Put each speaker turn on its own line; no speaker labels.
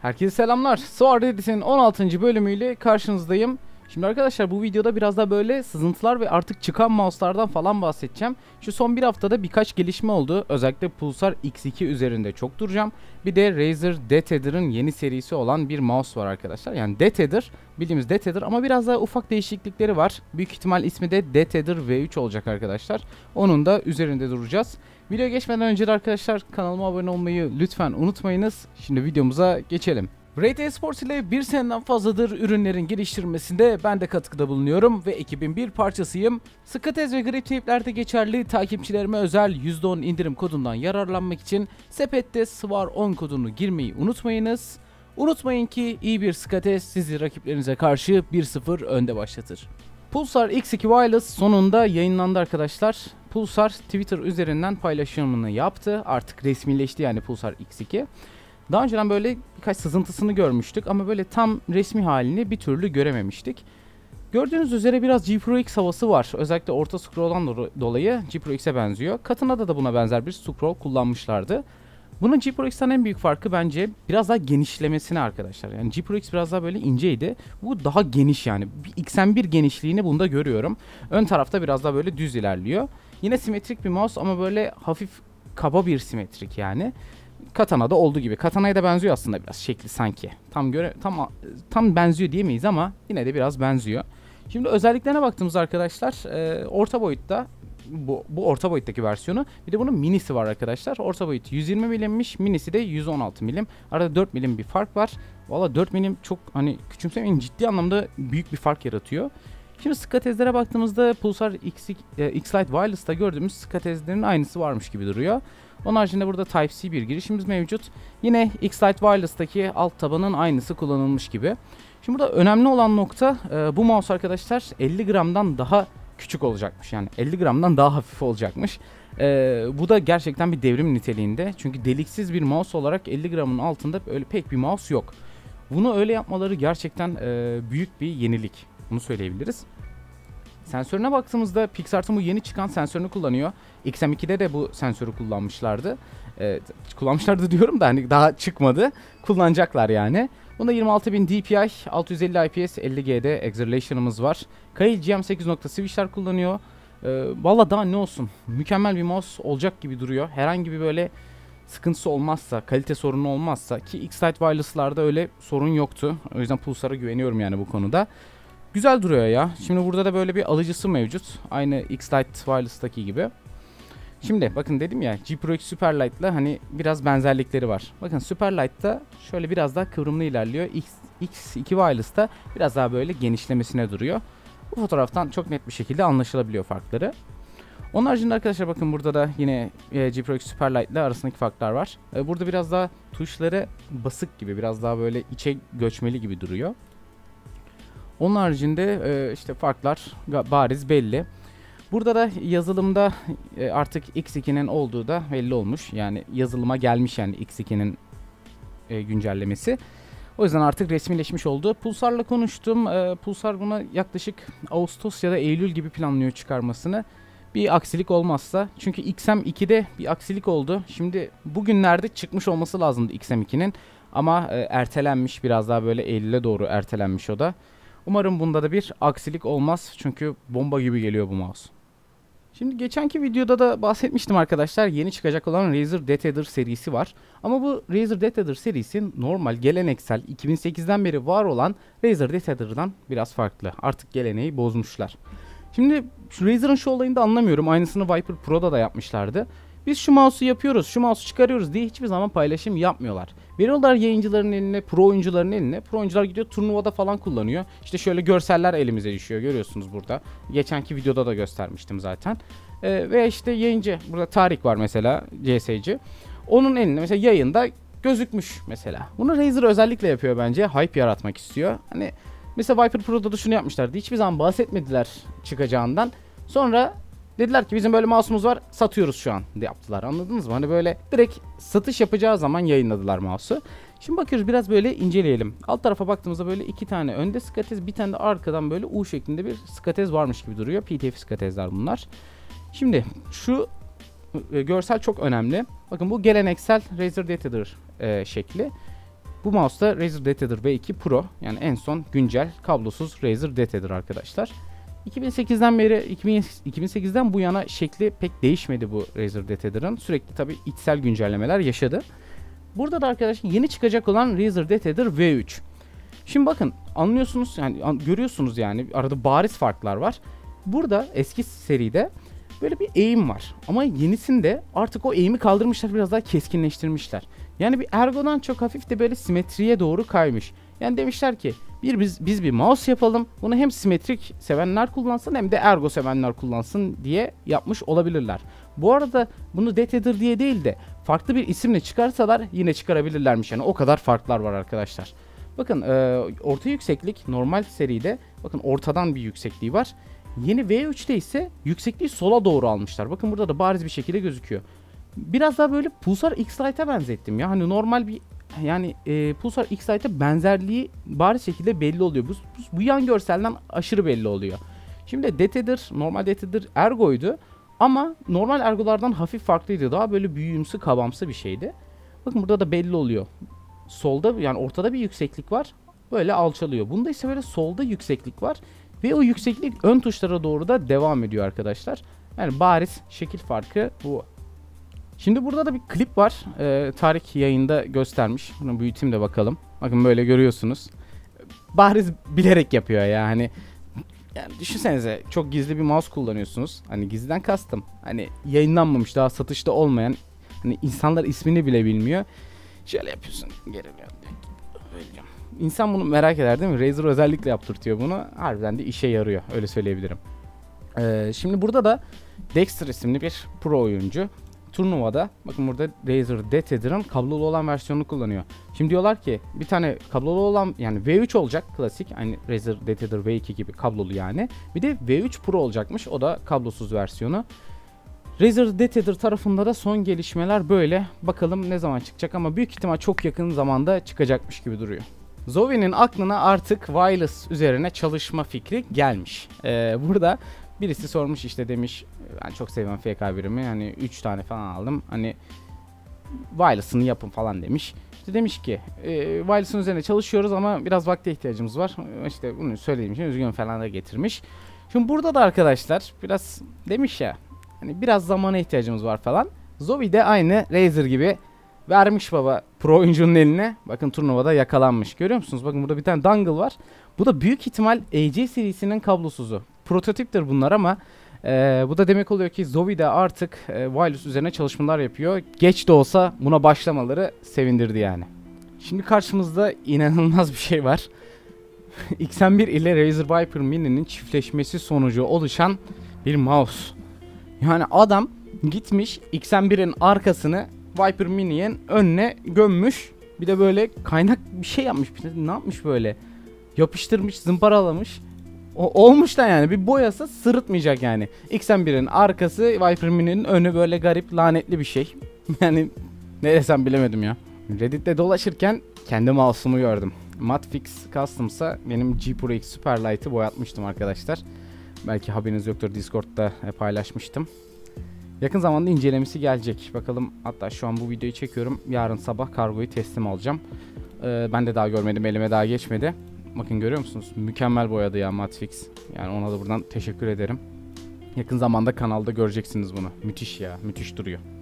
Herkese selamlar. Sword Edit'in 16. bölümüyle karşınızdayım. Şimdi arkadaşlar bu videoda biraz da böyle sızıntılar ve artık çıkan mouse'lardan falan bahsedeceğim. Şu son bir haftada birkaç gelişme oldu. Özellikle Pulsar X2 üzerinde çok duracağım. Bir de Razer DeathAdder'ın yeni serisi olan bir mouse var arkadaşlar. Yani DeathAdder, bildiğimiz DeathAdder ama biraz daha ufak değişiklikleri var. Büyük ihtimal ismi de DeathAdder V3 olacak arkadaşlar. Onun da üzerinde duracağız. Videoya geçmeden önce de arkadaşlar kanalıma abone olmayı lütfen unutmayınız. Şimdi videomuza geçelim. Raid Esports ile bir seneden fazladır ürünlerin geliştirilmesinde ben de katkıda bulunuyorum ve ekibin bir parçasıyım. Skatez ve grip tape'lerde geçerli takipçilerime özel %10 indirim kodundan yararlanmak için sepette SWAR10 kodunu girmeyi unutmayınız. Unutmayın ki iyi bir Skatez sizi rakiplerinize karşı 1-0 önde başlatır. Pulsar X2 Wireless sonunda yayınlandı arkadaşlar. Pulsar Twitter üzerinden paylaşımını yaptı. Artık resmileşti yani Pulsar X2. Daha önceden böyle birkaç sızıntısını görmüştük ama böyle tam resmi halini bir türlü görememiştik. Gördüğünüz üzere biraz G Pro X havası var. Özellikle orta scroll'dan dolayı G Pro X'e benziyor. Katına'da da buna benzer bir scroll kullanmışlardı. Bunun G Pro X'ten en büyük farkı bence biraz daha genişlemesine arkadaşlar. Yani G Pro X biraz daha böyle inceydi. Bu daha geniş yani. XM1 genişliğini bunda görüyorum. Ön tarafta biraz daha böyle düz ilerliyor. Yine simetrik bir mouse ama böyle hafif kaba bir simetrik yani. Katana'da olduğu gibi. Katana'ya da benziyor aslında biraz şekli sanki. Tam benziyor diyemeyiz ama yine de biraz benziyor. Şimdi özelliklerine baktığımızda arkadaşlar orta boyutta bu orta boyuttaki versiyonu. Bir de bunun minisi var arkadaşlar. Orta boyut 120 milimmiş, minisi de 116 milim. Arada 4 milim bir fark var. Valla 4 milim çok hani küçümsemeyin, ciddi anlamda büyük bir fark yaratıyor. Şimdi skatezlere baktığımızda Pulsar X-Lite Wireless'ta gördüğümüz skatezlerin aynısı varmış gibi duruyor. Onun haricinde burada Type-C bir girişimiz mevcut. Yine X-Lite Wireless'taki alt tabanın aynısı kullanılmış gibi. Şimdi burada önemli olan nokta bu mouse arkadaşlar 50 gramdan daha küçük olacakmış. Yani 50 gramdan daha hafif olacakmış. Bu da gerçekten bir devrim niteliğinde. Çünkü deliksiz bir mouse olarak 50 gramın altında öyle pek bir mouse yok. Bunu öyle yapmaları gerçekten büyük bir yenilik. Bunu söyleyebiliriz. Sensörüne baktığımızda Pixart'ın bu yeni çıkan sensörünü kullanıyor. XM2'de de bu sensörü kullanmışlardı. Kullanmışlardı diyorum da hani daha çıkmadı. Kullanacaklar yani. Bunda 26000 DPI, 650 IPS, 50G'de acceleration'ımız var. Kail GM8 nokta switch'ler kullanıyor. Valla daha ne olsun. Mükemmel bir mouse olacak gibi duruyor. Herhangi bir böyle sıkıntısı olmazsa, kalite sorunu olmazsa ki X-Lite Wireless'larda öyle sorun yoktu. O yüzden Pulsar'a güveniyorum yani bu konuda. Güzel duruyor ya. Şimdi burada da böyle bir alıcısı mevcut. Aynı X-Lite Wireless'taki gibi. Şimdi bakın dedim ya G Pro X Superlite'la hani biraz benzerlikleri var. Bakın Superlite'da şöyle biraz daha kıvrımlı ilerliyor. X2 Wireless'ta biraz daha böyle genişlemesine duruyor. Bu fotoğraftan çok net bir şekilde anlaşılabiliyor farkları. Onun haricinde arkadaşlar bakın burada da yine G Pro X Superlite ile arasındaki farklar var. Burada biraz daha tuşları basık gibi, biraz daha böyle içe göçmeli gibi duruyor. Onun haricinde işte farklar bariz belli. Burada da yazılımda artık X2'nin olduğu da belli olmuş. Yani yazılıma gelmiş yani X2'nin güncellemesi. O yüzden artık resmileşmiş oldu. Pulsar'la konuştum. Pulsar buna yaklaşık Ağustos ya da Eylül gibi planlıyor çıkarmasını. Bir aksilik olmazsa. Çünkü XM2'de bir aksilik oldu. Şimdi bugünlerde çıkmış olması lazımdı XM2'nin. Ama ertelenmiş, biraz daha böyle Eylül'e doğru ertelenmiş o da. Umarım bunda da bir aksilik olmaz. Çünkü bomba gibi geliyor bu mouse. Şimdi geçenki videoda da bahsetmiştim arkadaşlar. Yeni çıkacak olan Razer DeathAdder serisi var. Ama bu Razer DeathAdder serisi normal, geleneksel, 2008'den beri var olan Razer DeathAdder'dan biraz farklı. Artık geleneği bozmuşlar. Şimdi şu Razer'ın şu olayını da anlamıyorum. Aynısını Viper Pro'da da yapmışlardı. Biz şu mouse'u yapıyoruz, şu mouse'u çıkarıyoruz diye hiçbir zaman paylaşım yapmıyorlar. Veriyorlar yayıncıların eline, pro oyuncuların eline. Pro oyuncular gidiyor turnuvada falan kullanıyor. İşte şöyle görseller elimize düşüyor, görüyorsunuz burada. Geçenki videoda da göstermiştim zaten. Ve işte yayıncı, burada Tarık var mesela, CS'ci. Onun eline mesela yayında gözükmüş mesela. Bunu Razer özellikle yapıyor bence. Hype yaratmak istiyor. Hani mesela Viper Pro'da da şunu yapmışlardı. Hiçbir zaman bahsetmediler çıkacağından. Sonra dediler ki bizim böyle mouse'umuz var, satıyoruz şu an de yaptılar, anladınız mı? Hani böyle direkt satış yapacağı zaman yayınladılar mouse'u. Şimdi bakıyoruz, biraz böyle inceleyelim. Alt tarafa baktığımızda böyle iki tane önde skatez, bir tane de arkadan böyle U şeklinde bir skatez varmış gibi duruyor. PTF skatezler bunlar. Şimdi şu görsel çok önemli. Bakın bu geleneksel Razer DeathAdder şekli. Bu mouse da Razer DTeder V2 Pro. Yani en son güncel kablosuz Razer DTeder arkadaşlar. 2008'den beri 2008'den bu yana şekli pek değişmedi bu Razer DTeder'ın. Sürekli tabi içsel güncellemeler yaşadı. Burada da arkadaşlar yeni çıkacak olan Razer DTeder V3. Şimdi bakın anlıyorsunuz yani görüyorsunuz yani arada bariz farklar var. Burada eski seride böyle bir eğim var. Ama yenisinde artık o eğimi kaldırmışlar, biraz daha keskinleştirmişler. Yani bir ergodan çok hafif de böyle simetriye doğru kaymış. Yani demişler ki biz bir mouse yapalım. Bunu hem simetrik sevenler kullansın hem de ergo sevenler kullansın diye yapmış olabilirler. Bu arada bunu DTeder diye değil de farklı bir isimle çıkarsalar yine çıkarabilirlermiş. Yani o kadar farklar var arkadaşlar. Bakın orta yükseklik normal seride bakın ortadan bir yüksekliği var. Yeni V3'te ise yüksekliği sola doğru almışlar. Bakın burada da bariz bir şekilde gözüküyor. Biraz daha böyle Pulsar X-Lite'a benzettim ya. Hani normal bir yani Pulsar X-Lite'a benzerliği bariz şekilde belli oluyor. Bu yan görselden aşırı belli oluyor. Şimdi DTeder, normal DTeder Ergo'ydu. Ama normal Ergo'lardan hafif farklıydı. Daha böyle büyüğümsü, kabamsı bir şeydi. Bakın burada da belli oluyor. Solda yani ortada bir yükseklik var. Böyle alçalıyor. Bunda ise böyle solda yükseklik var. Ve o yükseklik ön tuşlara doğru da devam ediyor arkadaşlar. Yani bariz şekil farkı bu. Şimdi burada da bir klip var. Tarık yayında göstermiş. Bunu büyüteyim de bakalım. Bakın böyle görüyorsunuz. Bariz bilerek yapıyor yani. Yani düşünsenize çok gizli bir mouse kullanıyorsunuz. Hani gizliden kastım. Hani yayınlanmamış, daha satışta olmayan. Hani insanlar ismini bile bilmiyor. Şöyle yapıyorsun. Geriliyor. İnsan bunu merak eder değil mi? Razer özellikle yaptırtıyor bunu. Harbiden de işe yarıyor. Öyle söyleyebilirim. Şimdi burada da Dexter isimli bir pro oyuncu. Turnuvada bakın burada Razer DTeder'ın kablolu olan versiyonunu kullanıyor. Şimdi diyorlar ki bir tane kablolu olan yani V3 olacak klasik. Aynı Razer DTeder V2 gibi kablolu yani. Bir de V3 Pro olacakmış. O da kablosuz versiyonu. Razer DTeder tarafında da son gelişmeler böyle. Bakalım ne zaman çıkacak ama büyük ihtimal çok yakın zamanda çıkacakmış gibi duruyor. Zoe'nin aklına artık wireless üzerine çalışma fikri gelmiş. Burada birisi sormuş işte demiş ben çok seviyorum FK1'imi hani 3 tane falan aldım hani wireless'ını yapın falan demiş. İşte demiş ki wireless'ın üzerine çalışıyoruz ama biraz vakte ihtiyacımız var. İşte bunu söylediğim için üzgün falan da getirmiş. Şimdi burada da arkadaşlar biraz demiş ya hani biraz zamana ihtiyacımız var falan. Zoe de aynı Razer gibi vermiş baba pro oyuncunun eline. Bakın turnuvada yakalanmış. Görüyor musunuz? Bakın burada bir tane dongle var. Bu da büyük ihtimal AC serisinin kablosuzu. Prototiptir bunlar ama bu da demek oluyor ki Zoe de artık wireless üzerine çalışmalar yapıyor. Geç de olsa buna başlamaları sevindirdi yani. Şimdi karşımızda inanılmaz bir şey var. XM1 ile Razer Viper Mini'nin çiftleşmesi sonucu oluşan bir mouse. Yani adam gitmiş XM1'in arkasını Viper Mini'nin önüne gömmüş. Bir de böyle kaynak bir şey yapmış. Ne yapmış böyle? Yapıştırmış, zımparalamış. Olmuş da yani bir boyasa sırıtmayacak yani. XM1'in arkası, Viper Mini'nin önü böyle garip, lanetli bir şey. Yani ne desem bilemedim ya. Reddit'te dolaşırken kendi mouse'umu gördüm. Matfix Customs'a benim G Pro X Superlight'ı boyatmıştım arkadaşlar. Belki haberiniz yoktur, Discord'da paylaşmıştım. Yakın zamanda incelemesi gelecek. Bakalım, hatta şu an bu videoyu çekiyorum. Yarın sabah kargoyu teslim alacağım. Ben de daha görmedim, elime daha geçmedi. Bakın görüyor musunuz? Mükemmel boyadı ya Matfix. Yani ona da buradan teşekkür ederim. Yakın zamanda kanalda göreceksiniz bunu. Müthiş ya, müthiş duruyor.